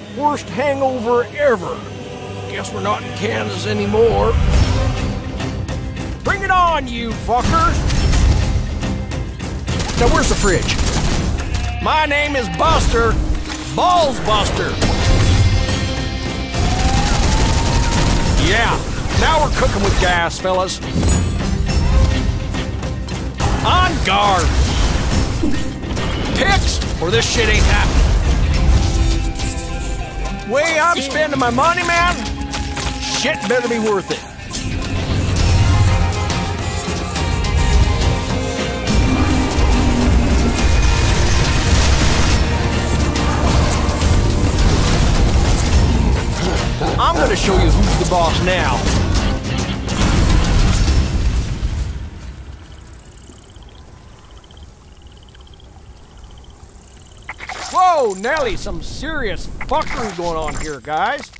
Worst hangover ever. Guess we're not in Kansas anymore. Bring it on, you fuckers! Now, where's the fridge? My name is Buster. Balls Buster. Yeah, now we're cooking with gas, fellas. On guard. Picks, or this shit ain't happening. Way I'm spending my money, man, shit better be worth it. I'm gonna show you who's the boss now. Whoa, Nelly, some serious fuckery going on here, guys.